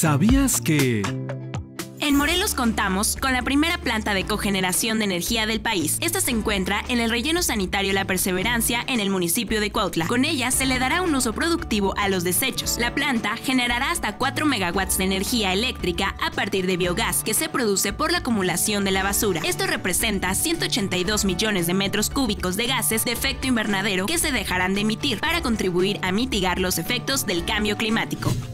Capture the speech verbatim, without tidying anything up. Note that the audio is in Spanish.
¿Sabías que...? En Morelos contamos con la primera planta de cogeneración de energía del país. Esta se encuentra en el relleno sanitario La Perseverancia en el municipio de Cuautla. Con ella se le dará un uso productivo a los desechos. La planta generará hasta cuatro megawatts de energía eléctrica a partir de biogás que se produce por la acumulación de la basura. Esto representa ciento ochenta y dos millones de metros cúbicos de gases de efecto invernadero que se dejarán de emitir para contribuir a mitigar los efectos del cambio climático.